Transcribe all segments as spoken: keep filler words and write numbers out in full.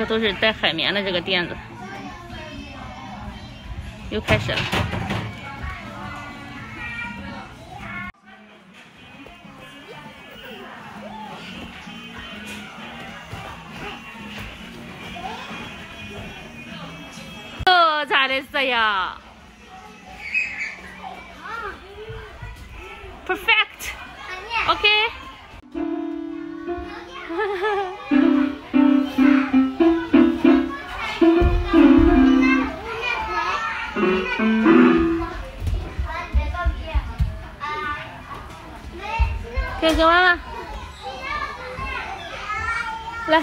个都是带海绵的这个垫子，又开始了。哦，咋的是呀 ？Perfect。OK。可以跟妈妈来。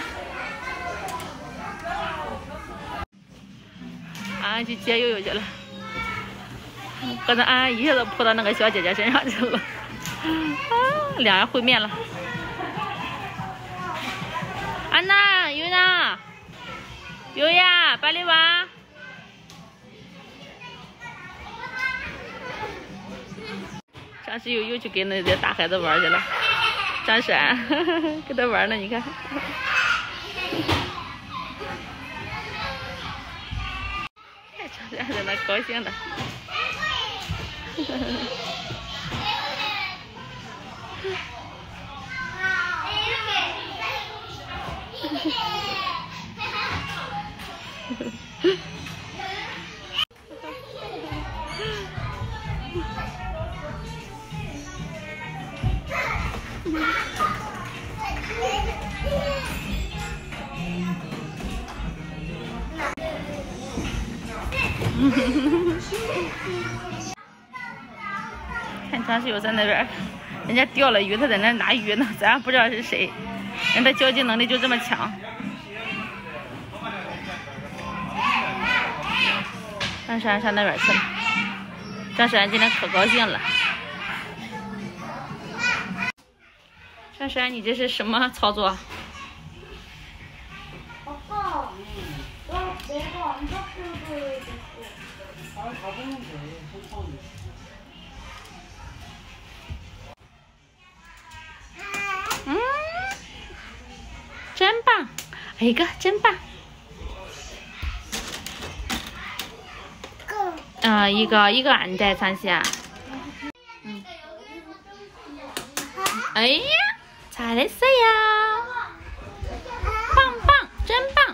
安安去接悠悠去了，可能安安一下子扑到那个小姐姐身上去了，啊，两人会面了。安娜，悠娜，悠呀，巴里娃。张石又又去跟那些大孩子玩去了，张闪跟他玩呢，你看。张闪在那高兴的。看张室友在那边，人家钓了鱼，他在那拿鱼呢，咱不知道是谁，人的交际能力就这么强。张闪上那边去了，张闪今天可高兴了。珊珊，你这是什么操作？嗯，真棒！一个真棒。啊、呃，一个一个안돼 잠시야。嗯。哎呀，잘했어요。棒棒，真棒。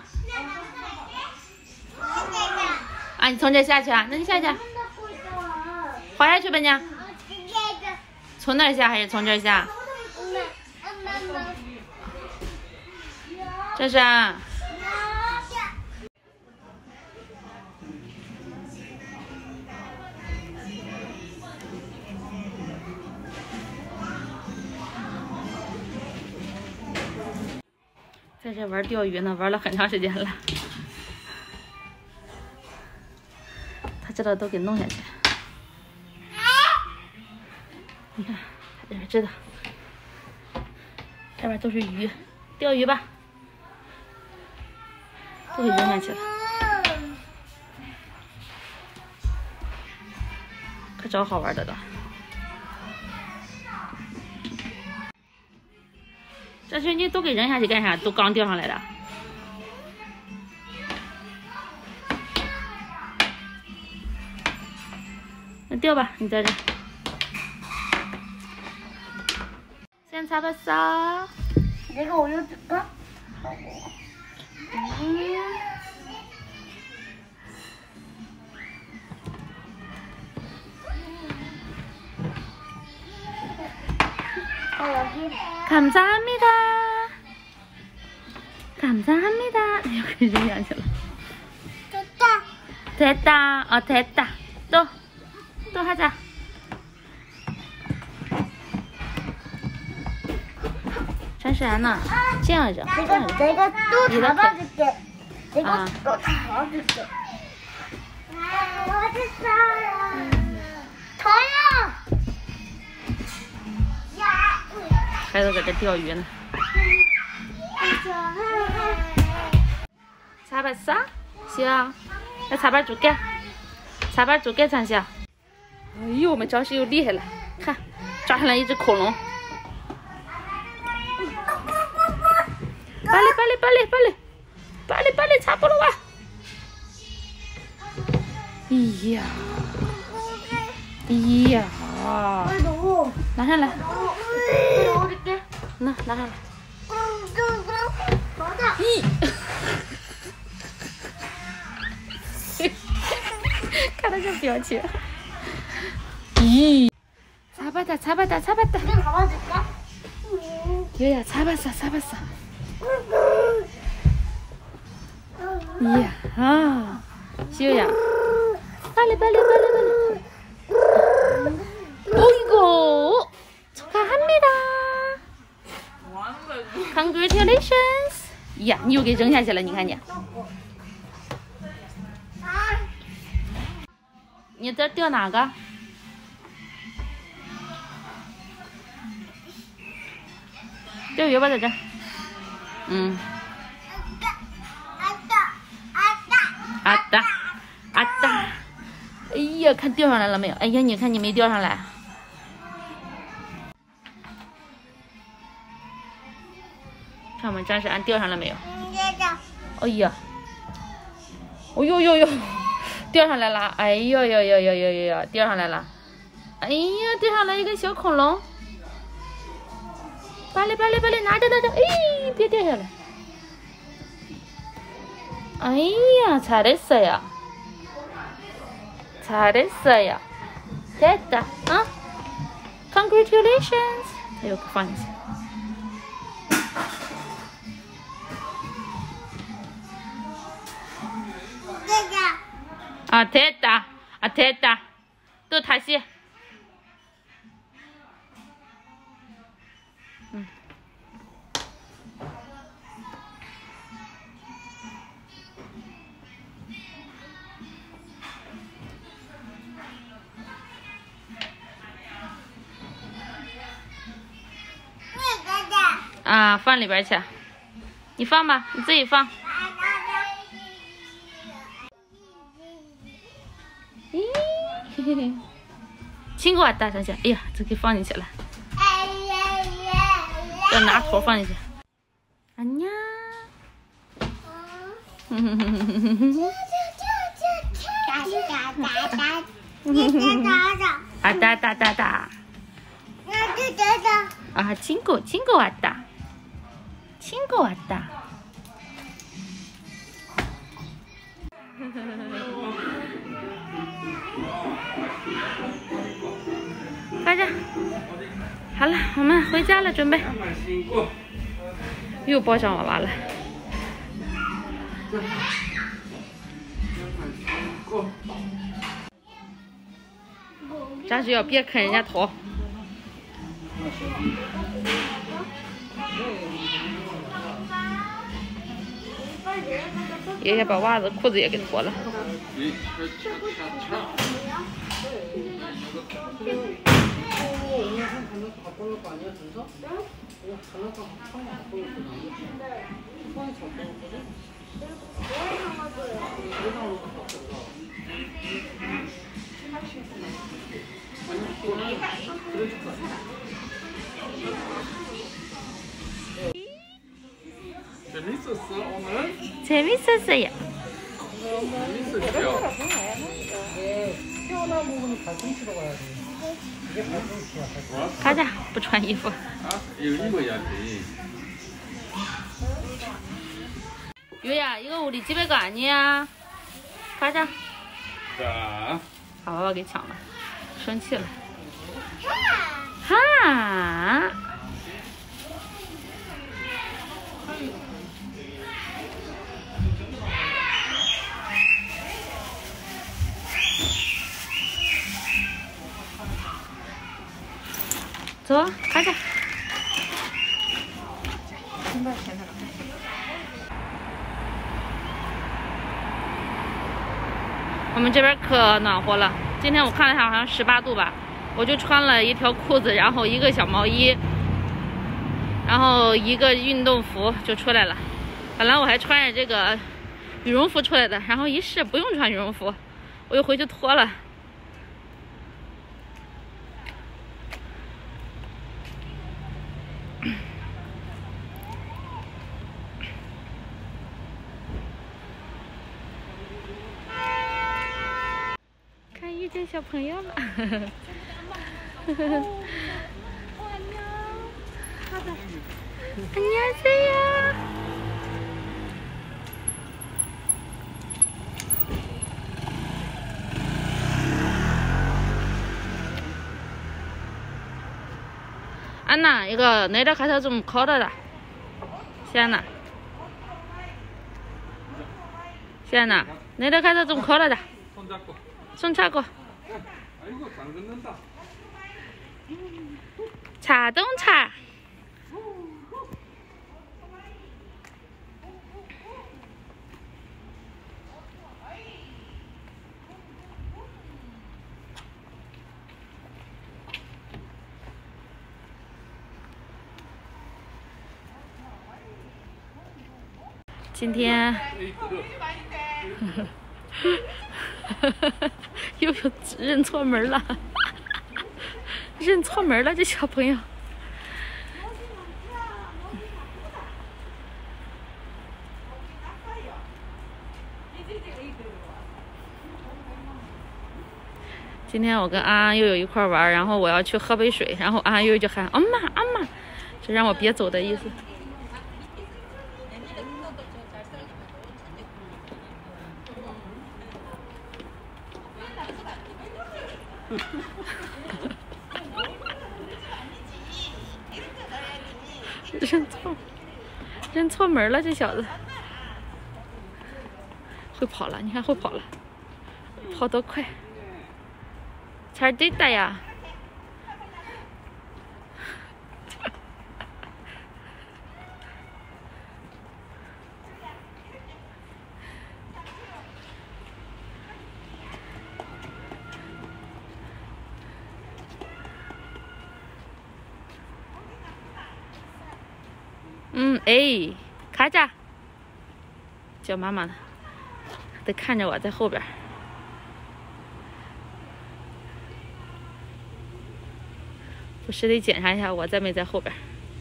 啊，你从这下去啊？那你下去。滑下去吧你。从那儿下还是从这儿下？这是啊。在这玩钓鱼呢，玩了很长时间了。他知道都给弄下去。你看，他这边知道，这边都是鱼，钓鱼吧，都给扔下去了。可找好玩的了。这些你都给扔下去干啥？都刚钓上来的。那钓吧，你在这。先擦把手。这个我有这个。嗯。감사합니다. 감사합니다. 여기扔下去了。됐다. 됐다. 어 됐다. 또 또 하자. 잠시만 나. 这样扔。 내가 내가 또 잡아줄게. 내가 아. 또 잡아줄게. 아, 어딨어? 저요. 孩子搁这钓鱼呢。擦把手，行。来擦把竹竿，擦把竹竿才行。哎呦，我们张师又厉害了，看，抓上来一只恐龙。巴里巴里巴里巴里，巴里巴里。 哎呀，哎呀，拿上来，拿拿上来。咦，看他这表情。咦，擦吧嗒，擦吧嗒，擦吧嗒。有呀，擦吧撒，擦吧撒。呀啊，有呀。빨리 빨리 빨리 빨리. 오이고 축하합니다. Congratulations. 야, 你又给扔下去了，你看你。你这掉哪个？掉鱼吧，在这。嗯。啊哒，啊哒。哎呀，看钓上来了没有？哎呀，你看你没钓上来。看我们张世安钓上了没有？哎呀，哦呦呦呦，钓上来了！哎呦呦呦呦呦呦，钓上来了！哎呀，钓上来一个小恐龙！巴里巴里巴里，拿着拿着，哎，别掉下来！哎呀，잘했어요。잘했어요. 됐다. 어? Congratulations. 이거放进去. 아, 됐다. 아, 됐다. 또 다시. 응.啊，放里边去，你放吧，你自己放。咦，嘿嘿嘿，亲过我大上去，哎呀，这给放进去了，要拿头放进去。啊呀，哼哼哼哼哼哼。啊哒哒哒哒。啊，亲过亲过我大。 친구 왔다. 가자好了，我们回家了，准备。又抱上娃娃了。张学友，别啃人家头。 爷爷把袜子、裤子也给脱了。 재밌었어 오늘? 재밌었어요. 재밌었죠? 태어나 먹으면 발꿈치로 가야 돼. 이게 발꿈치야. 발꿈치. 가자, 不穿衣服. 아, 이거 입어야지. 유야, 이거 우리 집에 거 아니야? 가자. 자. 把娃娃给抢了，生气了。哈。 走，开着。我们这边可暖和了，今天我看了一下，好像十八度吧。我就穿了一条裤子，然后一个小毛衣，然后一个运动服就出来了。本来我还穿着这个羽绒服出来的，然后一试不用穿羽绒服，我又回去脱了。 见小朋友了。안녕하세요。안나 이거 내려가서 좀 걸어라. 시안아. 시안아 내려가서 좀 걸어라. 손 잡고. 손 잡고. 아이고 잘 걷는다. 자동차.今天又有认错门了，认错门了，这小朋友。今天我跟安安悠悠一块玩，然后我要去喝杯水，然后安安悠悠就喊엄마엄마，就让我别走的意思。认错，认错门了，这小子会跑了，你看会跑了，跑多快！잘 됐다 야。嗯，哎，卡扎，叫妈妈呢，得看着我在后边。我是得检查一下我在没在后边。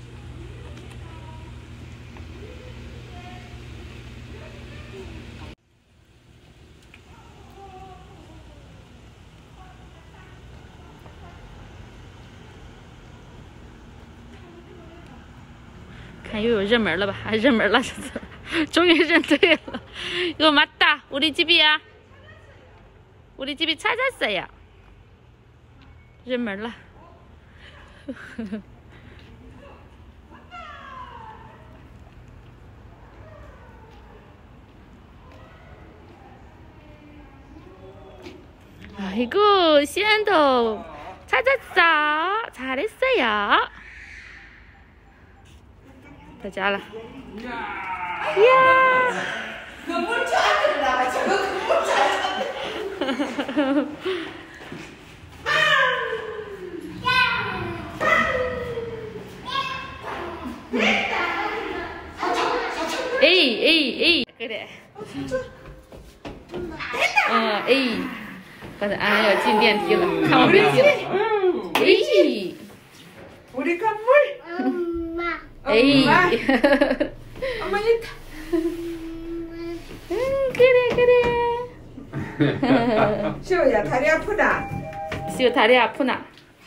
看又有认门了吧？还认门了，这次终于认对了。이거 맞다. 우리 집이야. 우리 집이 찾았어요. 认门了。아이고, 시안도 찾았어. 잘했어요. 到家了。呀！可不站着了，这个可不站着。哎哎哎，对的。嗯哎，刚才安安要进电梯了，看我没进。哎。我的干妹。妈。哎。어머니. 응 그래 그래. 시호야 다리 아프다. 시호 다리 아프나?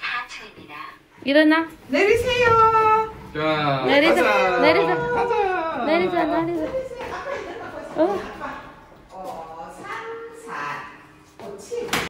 일어나. 내리세요. 자, 내리자 가자. 내리자 가자. 내리자 내리자. 어.